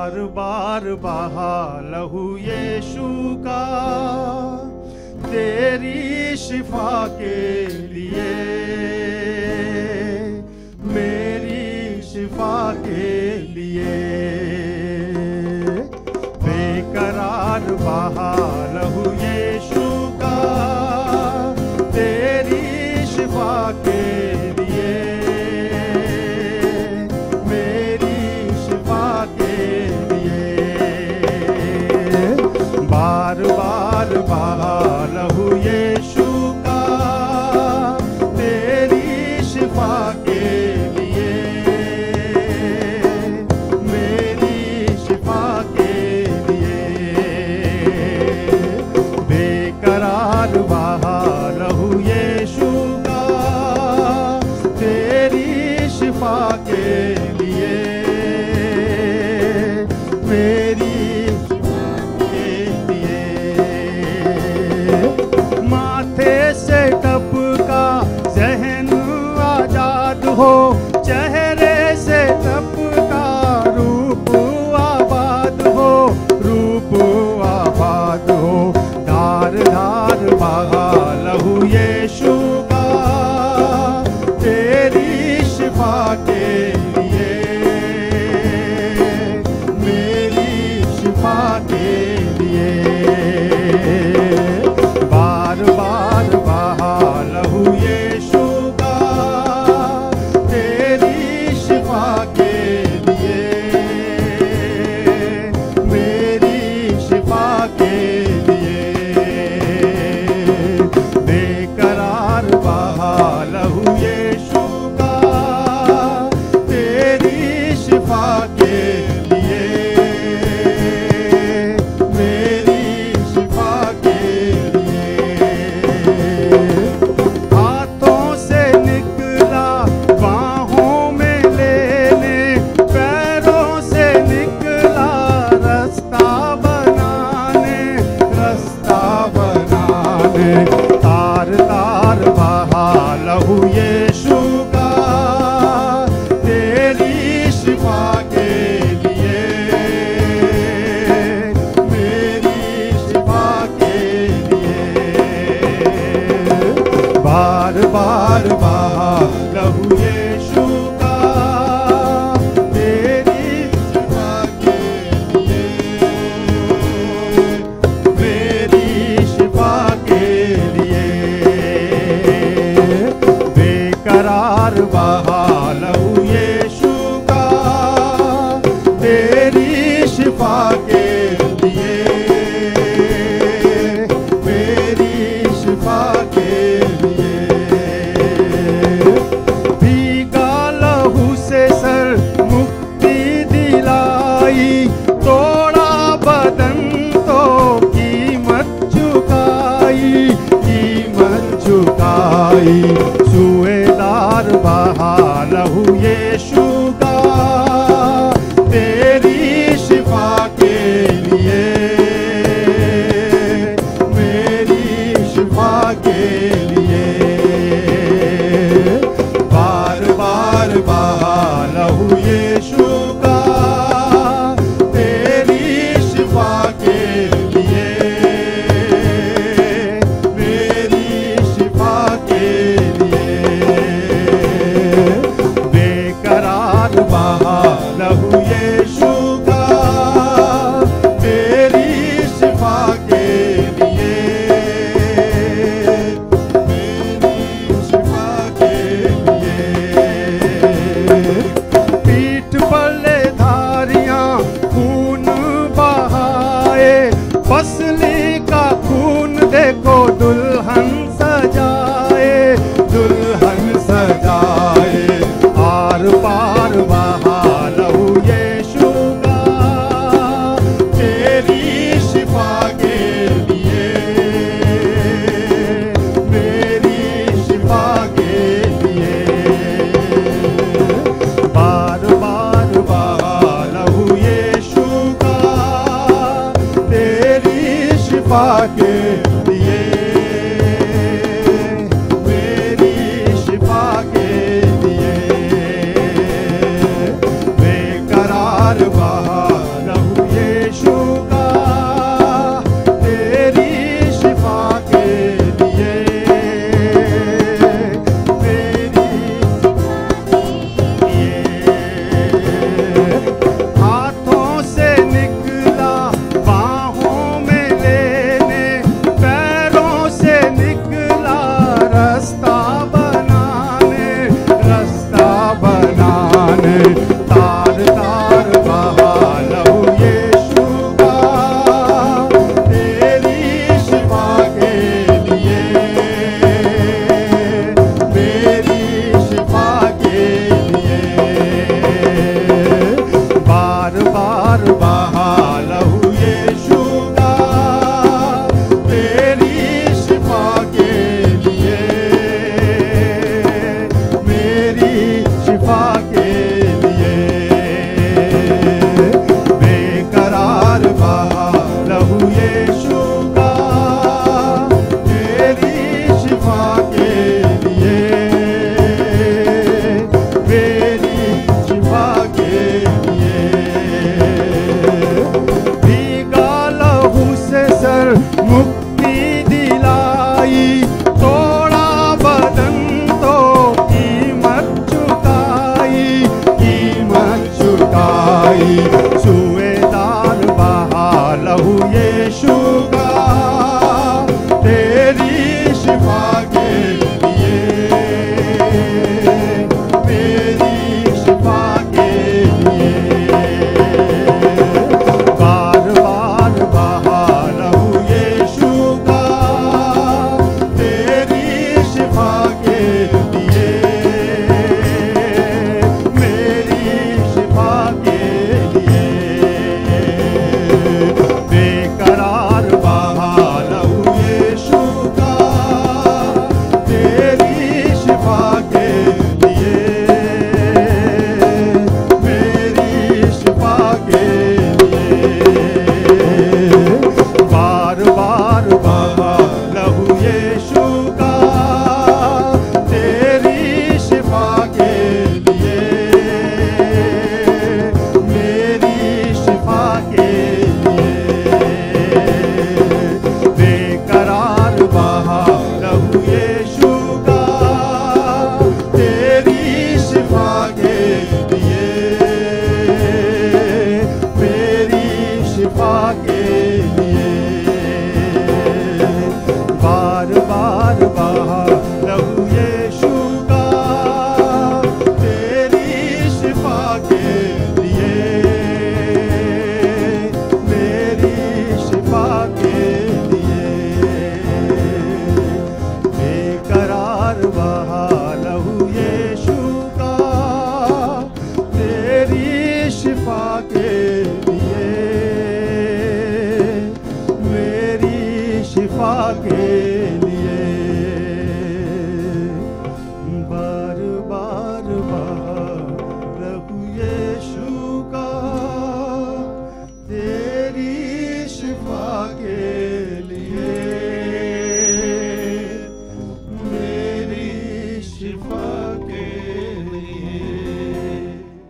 बार बार बहा लहू यीशु का तेरी शिफा के लिए, मेरी शिफा के लिए। बेकरार बहा लहू यीशु का तेरी शिफा के लिए, मेरी शिफा के लिए। बार बार बहा लहू यीशु का तेरी शिफा के लिए, मेरी शिफा के लिए। बेकरार बहा लहू यीशु का तेरी शिफा के लिए, मेरी माथे से टपका ज़हन आजाद हो, चेहरे से टपका रूप आबाद हो, रूप आबाद हो। धार धार बहा लहू यीशु का तेरी शिफा के लिए, मेरी शिफा के लिए। बार बार बहा लहू यीशु का तेरी शिफा के लिए, मेरी शिफा के लिए। बेकरार बहा लहू यीशु का तेरी शिफा के लिए, मेरी शिफा के लिए। हाथों से निकला बाहों में लेने, पैरों से निकला रास्ता बनाने, रास्ता बनाने। तार तार बहा लहू यीशु का तेरी शिफा के लिए, मेरी शिफा के लिए। बार बार बहा लहू यीशु का तेरी शिफा के लिए, मेरी शिफा के लिए। बेकरार बहा लहू यीशु का तेरी शिफा के लिए, मेरी शिफा के लिए। भीगा लहू से सर मुक्ति दिलाई, तोड़ा बदन तो कीमत चुकाई, कीमत चुकाई। सुएदार बहा लहू यीशु का तेरी शिफा के लिए, मेरी शिफा के लिए। बार बार बहा लहू यीशु का तेरी शिफा के लिए, मेरी शिफा के लिए। बेकरार बहा लहू यीशु का तेरी शिफा के लिए, मेरी शिफा के लिए। पीठ पर ले धारियां खून बहाए, फसली का खून देखो दुल्हन सजाए, दुल्हन सजाए। आर पार बहा लहू यीशु का तेरी शिफा के लिए, मेरी शिफा के लिए। बार बार बहा लहू यीशु का तेरी शिफा के लिए, मेरी शिफा के लिए। बेकरार बहा बहा लहू यीशु का तेरी शिफा के लिए, मेरी शिफा के लिए। बेकरार बहा लहू यीशु का तेरी शिफा के लिए, मेरी शिफा के लिए। भीगा लहू से सर मुक्ति दिलाई, तोड़ा बदन तो कीमत चुकाई, कीमत चुकाई। सुएदार बहा लहू यीशु का तेरी शिफा के लिए, मेरी शिफा के लिए। बार बार बहा लहू यीशु का तेरी शिफा के लिए, मेरी शिफा के लिए। बेकरार बहा लहू यीशु का तेरी शिफा के लिए, मेरी शिफा के लिए। बार बार बहा लहू यीशु का तेरी शिफा के लिए, मेरी शिफा के लिए। बेकरार बहा लहू यीशु का तेरी शिफा के लिए, मेरी शिफा के लिए। बार बार बहा लहू यीशु का तेरी शिफा के लिए, मेरी शिफा के लिए। बेकरार बहा लहू यीशु का तेरी शिफा के लिए, मेरी शिफा के